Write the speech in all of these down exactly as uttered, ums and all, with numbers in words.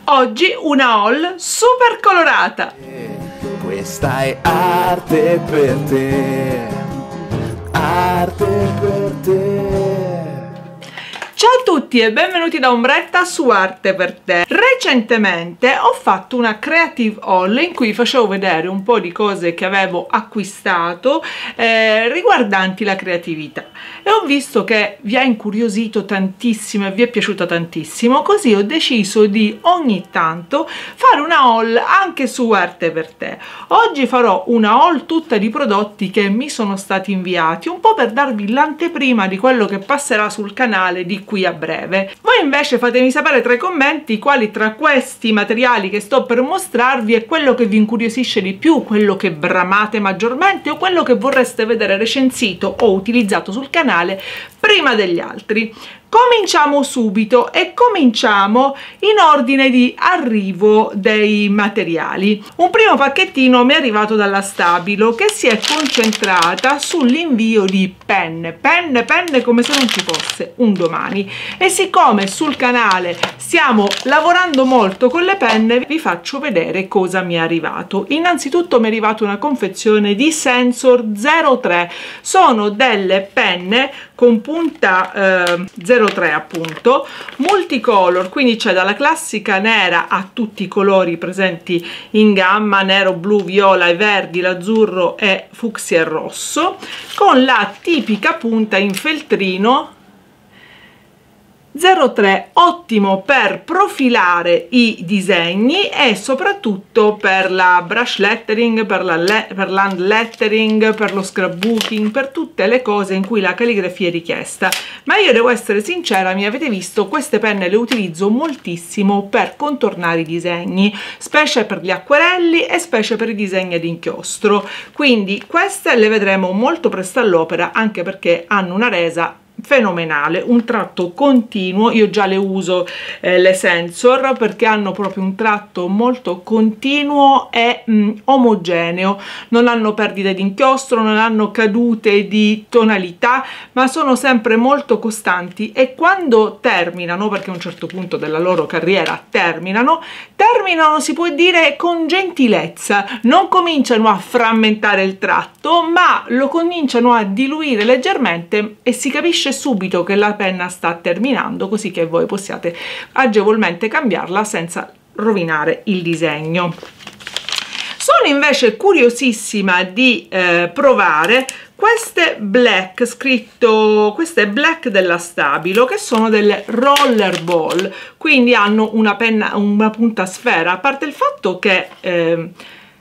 Oggi una haul super colorata. Questa è arte per te, arte per te. Ciao a tutti e benvenuti da Ombretta su Arte per te. Recentemente ho fatto una creative haul in cui facevo vedere un po' di cose che avevo acquistato eh, riguardanti la creatività, e ho visto che vi ha incuriosito tantissimo e vi è piaciuta tantissimo, così ho deciso di ogni tanto fare una haul anche su Arte per te. Oggi farò una haul tutta di prodotti che mi sono stati inviati, un po' per darvi l'anteprima di quello che passerà sul canale di qui a breve. Voi invece fatemi sapere tra i commenti quali tra questi materiali che sto per mostrarvi è quello che vi incuriosisce di più, quello che bramate maggiormente o quello che vorreste vedere recensito o utilizzato sul canale prima degli altri. Cominciamo subito e cominciamo in ordine di arrivo dei materiali. Un primo pacchettino mi è arrivato dalla Stabilo, che si è concentrata sull'invio di penne, penne, penne come se non ci fosse un domani, e siccome sul canale stiamo lavorando molto con le penne vi faccio vedere cosa mi è arrivato. Innanzitutto mi è arrivata una confezione di Sensor zero tre, sono delle penne con punta eh, zero tre appunto, multicolor, quindi c'è dalla classica nera a tutti i colori presenti in gamma, nero, blu, viola e verdi, l'azzurro e fucsia e rosso, con la tipica punta in feltrino zero tre, ottimo per profilare i disegni e soprattutto per la brush lettering, per la le per l'hand lettering, per lo scrapbooking, per tutte le cose in cui la calligrafia è richiesta. Ma io devo essere sincera, mi avete visto, queste penne le utilizzo moltissimo per contornare i disegni, specie per gli acquerelli e specie per i disegni ad inchiostro, quindi queste le vedremo molto presto all'opera, anche perché hanno una resa fenomenale, un tratto continuo. Io già le uso eh, le Sensor perché hanno proprio un tratto molto continuo e mh, omogeneo, non hanno perdite di inchiostro, non hanno cadute di tonalità, ma sono sempre molto costanti, e quando terminano, perché a un certo punto della loro carriera terminano, terminano si può dire con gentilezza, non cominciano a frammentare il tratto ma lo cominciano a diluire leggermente e si capisce subito che la penna sta terminando, così che voi possiate agevolmente cambiarla senza rovinare il disegno. Sono invece curiosissima di eh, provare queste black, scritto queste black della Stabilo, che sono delle roller ball, quindi hanno una penna, una punta sfera, a parte il fatto che eh,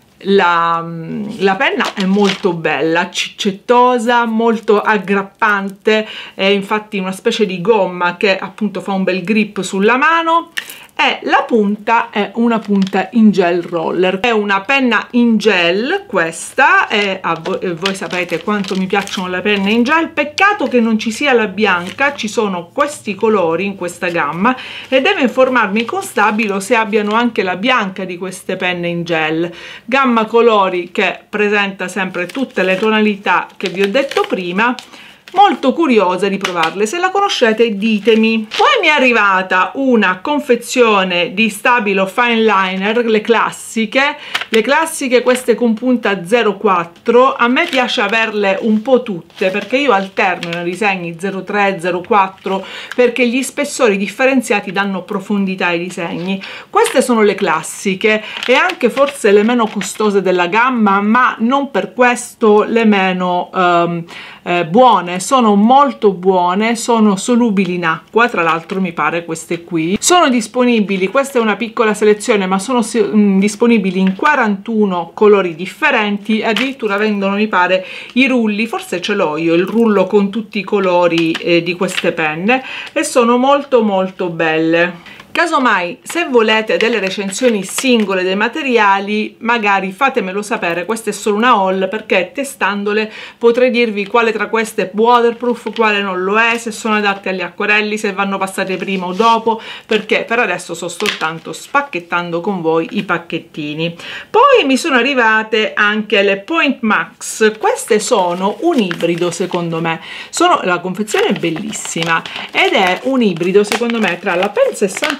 La, la penna è molto bella, ciccettosa, molto aggrappante, è infatti una specie di gomma che appunto fa un bel grip sulla mano, e la punta è una punta in gel roller, è una penna in gel questa, e a voi, e voi sapete quanto mi piacciono le penne in gel. Peccato che non ci sia la bianca, ci sono questi colori in questa gamma e devo informarmi con Stabilo se abbiano anche la bianca di queste penne in gel, gamma colori che presenta sempre tutte le tonalità che vi ho detto prima. Molto curiosa di provarle, se la conoscete ditemi. Poi mi è arrivata una confezione di Stabilo Fine Liner, le classiche, le classiche queste con punta zero quattro. A me piace averle un po' tutte perché io alterno nei disegni zero tre, zero quattro, perché gli spessori differenziati danno profondità ai disegni. Queste sono le classiche e anche forse le meno costose della gamma, ma non per questo le meno um, eh, buone. Sono molto buone, sono solubili in acqua, tra l'altro mi pare queste qui sono disponibili, questa è una piccola selezione, ma sono mh, disponibili in quarantuno colori differenti, addirittura vendono mi pare i rulli, forse ce l'ho io il rullo con tutti i colori eh, di queste penne, e sono molto molto belle. Casomai, se volete delle recensioni singole dei materiali, magari fatemelo sapere. Questa è solo una haul perché testandole potrei dirvi quale tra queste è waterproof, quale non lo è, se sono adatte agli acquerelli, se vanno passate prima o dopo, perché per adesso sto soltanto spacchettando con voi i pacchettini. Poi mi sono arrivate anche le Point Max. Queste sono un ibrido, secondo me. Sono, la confezione è bellissima ed è un ibrido secondo me tra la Pen sessantotto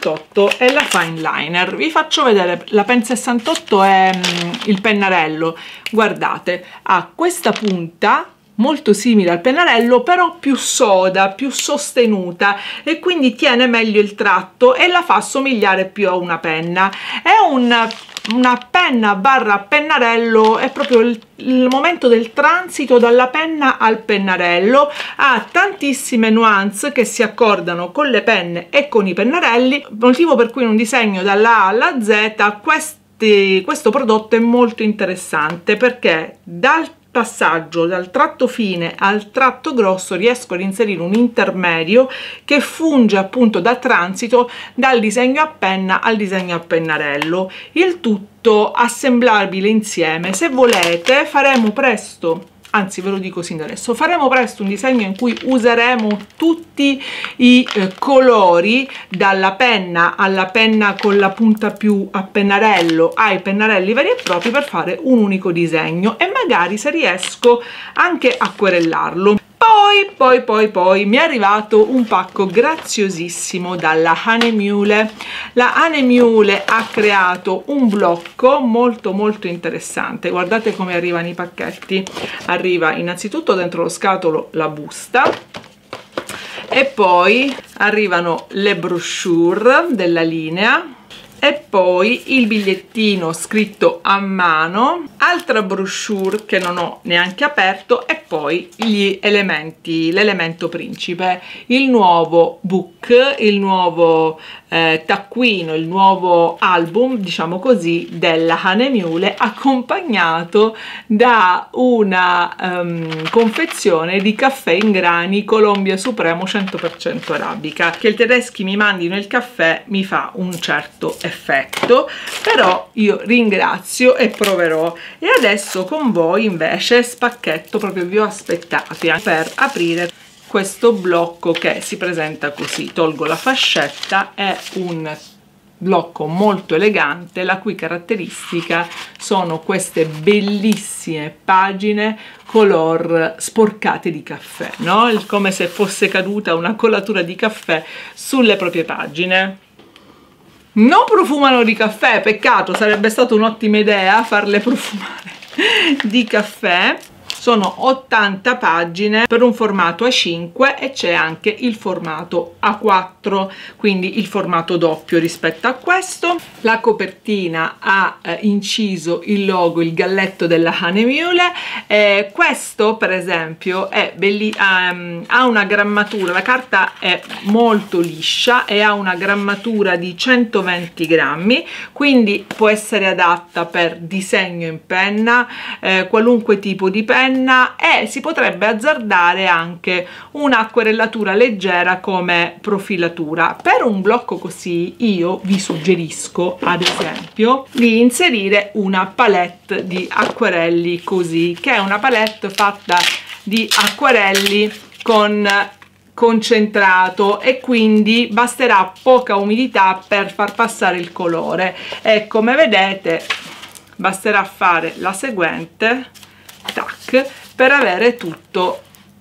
sessantotto è la fine liner. Vi faccio vedere, la pen sessantotto è mm, il pennarello, guardate, ha questa punta molto simile al pennarello, però più soda, più sostenuta, e quindi tiene meglio il tratto e la fa somigliare più a una penna. È un una penna barra pennarello, è proprio il, il momento del transito dalla penna al pennarello. Ha tantissime nuance che si accordano con le penne e con i pennarelli, motivo per cui in un disegno dalla A alla Z questi, questo prodotto è molto interessante, perché dal passaggio dal tratto fine al tratto grosso riesco ad inserire un intermedio che funge appunto da transito dal disegno a penna al disegno a pennarello, il tutto assemblabile insieme. Se volete faremo presto, anzi ve lo dico sin da adesso, faremo presto un disegno in cui useremo tutti i eh, colori, dalla penna alla penna con la punta più a pennarello ai pennarelli veri e propri, per fare un unico disegno, e magari, se riesco, anche acquerellarlo. Poi, poi, poi, poi mi è arrivato un pacco graziosissimo dalla Hahnemühle. La Hahnemühle ha creato un blocco molto molto interessante. Guardate come arrivano i pacchetti. Arriva innanzitutto dentro lo scatolo la busta, e poi arrivano le brochure della linea, e poi il bigliettino scritto a mano, altra brochure che non ho neanche aperto, e poi gli elementi, l'elemento principe, il nuovo book, il nuovo eh, taccuino, il nuovo album, diciamo così, della Hahnemühle, accompagnato da una um, confezione di caffè in grani Colombia Supremo cento per cento arabica. Che i tedeschi mi mandino il caffè mi fa un certo effetto, però io ringrazio e proverò. E adesso con voi invece spacchetto, proprio vi ho aspettati per aprire questo blocco che si presenta così. Tolgo la fascetta, è un blocco molto elegante, la cui caratteristica sono queste bellissime pagine color sporcate di caffè, no? Come se fosse caduta una colatura di caffè sulle proprie pagine. Non profumano di caffè, peccato, sarebbe stata un'ottima idea farle profumare di caffè. Sono ottanta pagine per un formato A cinque e c'è anche il formato A quattro, quindi il formato doppio rispetto a questo. La copertina ha eh, inciso il logo, il galletto della Hahnemühle. Eh, questo per esempio è belli, um, ha una grammatura, la carta è molto liscia e ha una grammatura di centoventi grammi, quindi può essere adatta per disegno in penna, eh, qualunque tipo di penna, e si potrebbe azzardare anche un'acquerellatura leggera come profilatura. Per un blocco così io vi suggerisco ad esempio di inserire una palette di acquerelli così, che è una palette fatta di acquerelli con concentrato, e quindi basterà poca umidità per far passare il colore. E come vedete basterà fare la seguente, tac, per avere tutto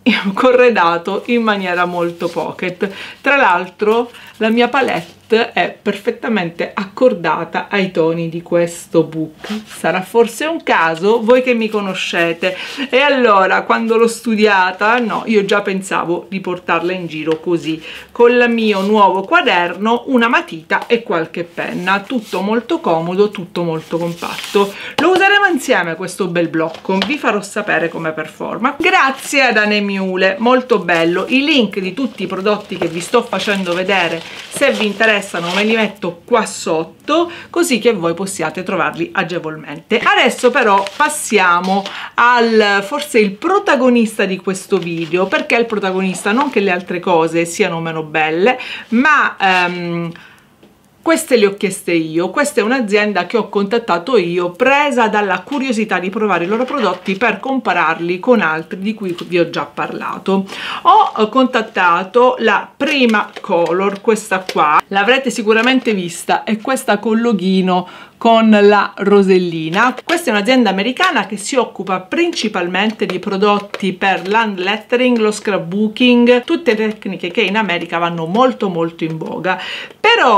corredato in maniera molto pocket. Tra l'altro la mia palette è perfettamente accordata ai toni di questo book. Sarà forse un caso? Voi che mi conoscete. E allora, quando l'ho studiata, no, io già pensavo di portarla in giro così, con il mio nuovo quaderno, una matita e qualche penna. Tutto molto comodo, tutto molto compatto. Lo useremo insieme questo bel blocco, vi farò sapere come performa. Grazie ad Hahnemühle, molto bello. I link di tutti i prodotti che vi sto facendo vedere, se vi interessano, me li metto qua sotto, così che voi possiate trovarli agevolmente. Adesso però passiamo al forse il protagonista di questo video. Perché il protagonista? Non che le altre cose siano meno belle, ma um, queste le ho chieste io. Questa è un'azienda che ho contattato io, presa dalla curiosità di provare i loro prodotti per compararli con altri di cui vi ho già parlato. Ho contattato la Primacolor, questa qua, l'avrete sicuramente vista, è questa con loghino con la rosellina. Questa è un'azienda americana che si occupa principalmente di prodotti per l'hand lettering, lo scrapbooking, tutte tecniche che in America vanno molto molto in voga. Però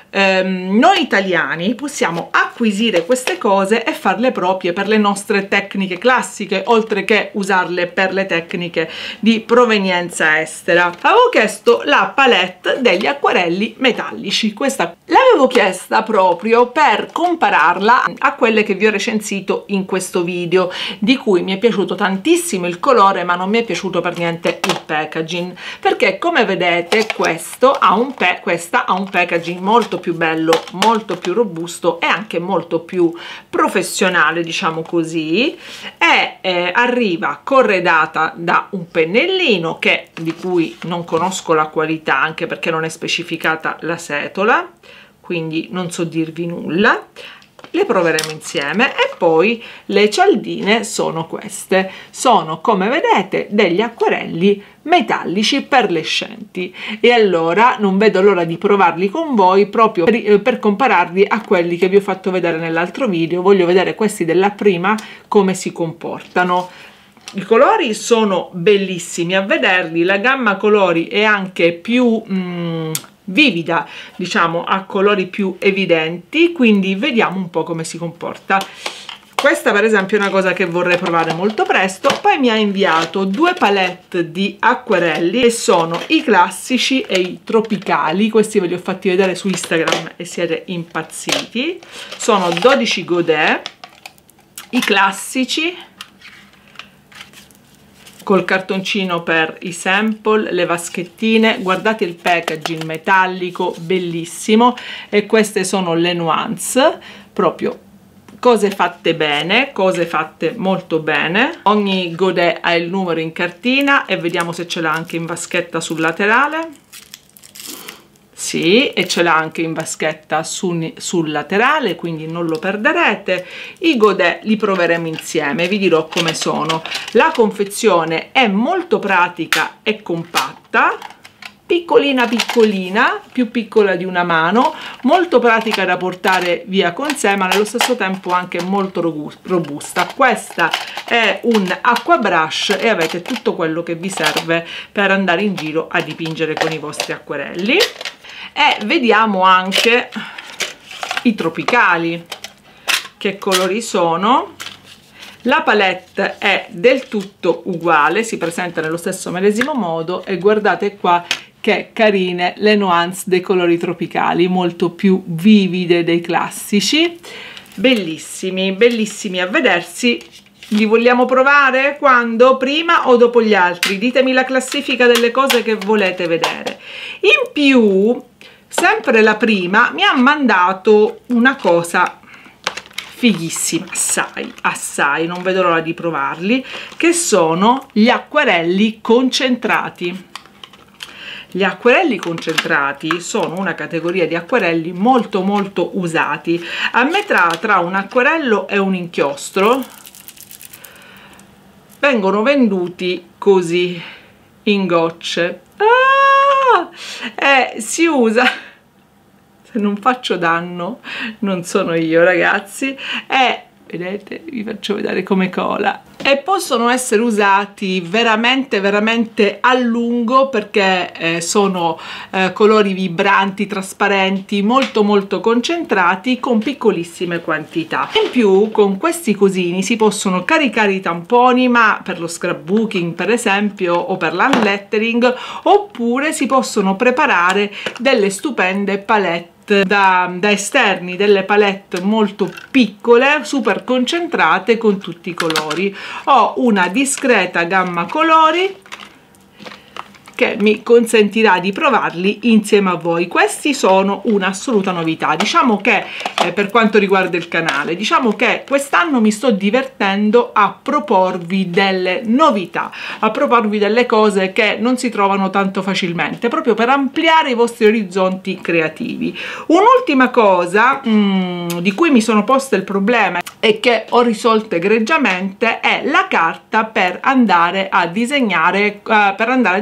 ehm, noi italiani possiamo acquisire queste cose e farle proprie per le nostre tecniche classiche, oltre che usarle per le tecniche di provenienza estera. Avevo chiesto la palette degli acquarelli metallici, questa l'avevo chiesta proprio per compararla a quelle che vi ho recensito in questo video, di cui mi è piaciuto tantissimo il colore ma non mi è piaciuto per niente il packaging, perché come vedete questo ha un pe questa ha un packaging molto più bello, molto più robusto e anche molto più professionale, diciamo così, e eh, arriva corredata da un pennellino che di cui non conosco la qualità, anche perché non è specificata la setola, quindi non so dirvi nulla. Le proveremo insieme. E poi le cialdine sono queste, sono come vedete degli acquarelli metallici perlescenti, e allora non vedo l'ora di provarli con voi proprio per, per compararli a quelli che vi ho fatto vedere nell'altro video. Voglio vedere questi della prima come si comportano. I colori sono bellissimi a vederli, la gamma colori è anche più mm, vivida, diciamo, a colori più evidenti, quindi vediamo un po' come si comporta. Questa per esempio è una cosa che vorrei provare molto presto. Poi mi ha inviato due palette di acquarelli e sono i classici e i tropicali. Questi ve li ho fatti vedere su Instagram e siete impazziti. Sono dodici Godet, i classici col cartoncino per i sample, le vaschettine, guardate il packaging metallico bellissimo, e queste sono le nuance, proprio cose fatte bene, cose fatte molto bene. Ogni Godet ha il numero in cartina e vediamo se ce l'ha anche in vaschetta sul laterale. Sì, e ce l'ha anche in vaschetta su, sul laterale, quindi non lo perderete. I Godet li proveremo insieme, vi dirò come sono. La confezione è molto pratica e compatta, piccolina piccolina, più piccola di una mano, molto pratica da portare via con sé, ma nello stesso tempo anche molto robusta. Questa è un acqua brush e avete tutto quello che vi serve per andare in giro a dipingere con i vostri acquarelli. E vediamo anche i tropicali, che colori sono. La palette è del tutto uguale, si presenta nello stesso medesimo modo, e guardate qua che carine le nuance dei colori tropicali, molto più vivide dei classici, bellissimi, bellissimi a vedersi. Li vogliamo provare? Quando? Prima o dopo gli altri? Ditemi la classifica delle cose che volete vedere. In più, sempre la prima mi ha mandato una cosa fighissima, assai, assai, non vedo l'ora di provarli, che sono gli acquarelli concentrati. Gli acquarelli concentrati sono una categoria di acquarelli molto molto usati. A metà tra un acquarello e un inchiostro vengono venduti così in gocce. Ah! E si usa, se non faccio danno non sono io ragazzi, e vedete, vi faccio vedere come cola, e possono essere usati veramente veramente a lungo, perché eh, sono eh, colori vibranti, trasparenti, molto molto concentrati, con piccolissime quantità. In più con questi cosini si possono caricare i tamponi, ma per lo scrapbooking per esempio, o per l'unlettering, oppure si possono preparare delle stupende palette Da, da esterni, delle palette molto piccole, super concentrate, con tutti i colori. Ho una discreta gamma colori che mi consentirà di provarli insieme a voi. Questi sono un'assoluta novità, diciamo che eh, per quanto riguarda il canale, diciamo che quest'anno mi sto divertendo a proporvi delle novità, a proporvi delle cose che non si trovano tanto facilmente, proprio per ampliare i vostri orizzonti creativi. Un'ultima cosa mm, di cui mi sono posta il problema e che ho risolto egregiamente è la carta per andare a disegnare, uh, per andare a dipingere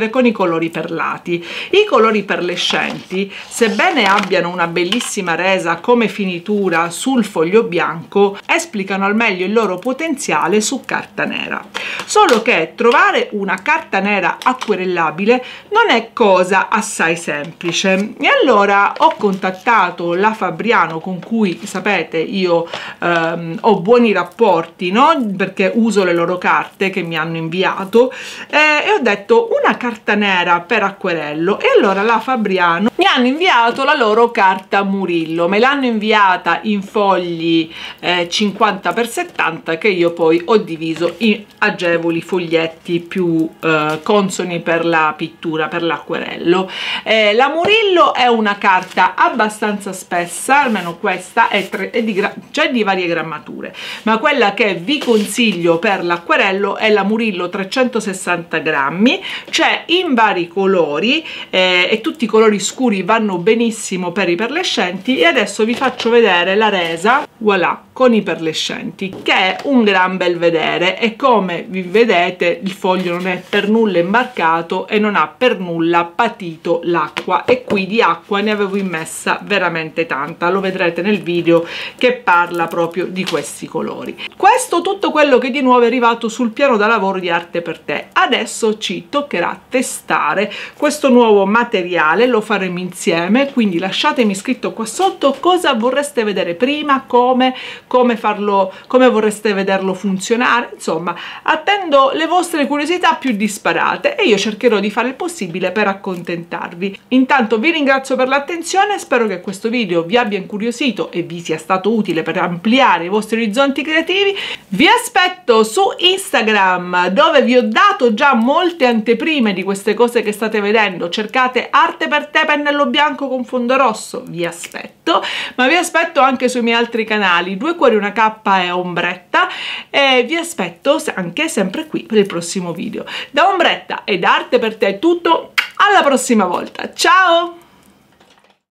chiudere con i colori perlati. I colori perlescenti, sebbene abbiano una bellissima resa come finitura sul foglio bianco, esplicano al meglio il loro potenziale su carta nera. Solo che trovare una carta nera acquerellabile non è cosa assai semplice, e allora ho contattato la Fabriano, con cui sapete io ehm, ho buoni rapporti, no? Perché uso le loro carte che mi hanno inviato, eh, e ho detto una carta nera per acquerello, e allora la Fabriano mi hanno inviato la loro carta Murillo, me l'hanno inviata in fogli eh, cinquanta per settanta che io poi ho diviso in agevoli foglietti più eh, consoni per la pittura, per l'acquerello. Eh, la Murillo è una carta abbastanza spessa, almeno questa è, tre, è di, cioè di varie grammature, ma quella che vi consiglio per l'acquerello è la Murillo trecentosessanta grammi, c'è in vari colori eh, e tutti i colori scuri vanno benissimo per i perlescenti. E adesso vi faccio vedere la resa, voilà, con i perlescenti, che è un gran bel vedere, e come vi vedete il foglio non è per nulla imbarcato e non ha per nulla patito l'acqua, e qui di acqua ne avevo immessa veramente tanta, lo vedrete nel video che parla proprio di questi colori. Questo tutto quello che di nuovo è arrivato sul piano da lavoro di Arte per Te. Adesso ci toccherà testare questo nuovo materiale, lo faremo insieme, quindi lasciatemi scritto qua sotto cosa vorreste vedere prima, come come farlo, come vorreste vederlo funzionare. Insomma, attendo le vostre curiosità più disparate e io cercherò di fare il possibile per accontentarvi. Intanto vi ringrazio per l'attenzione, spero che questo video vi abbia incuriosito e vi sia stato utile per ampliare i vostri orizzonti creativi. Vi aspetto su Instagram, dove vi ho dato già molte anteprime di queste cose che state vedendo. Cercate Arte per Te pennello bianco con fondo rosso, vi aspetto, ma vi aspetto anche sui miei altri canali, Due Cuori Una Cappa e Ombretta, e vi aspetto anche sempre qui per il prossimo video. Da Ombretta e da Arte per Te è tutto, alla prossima volta, ciao!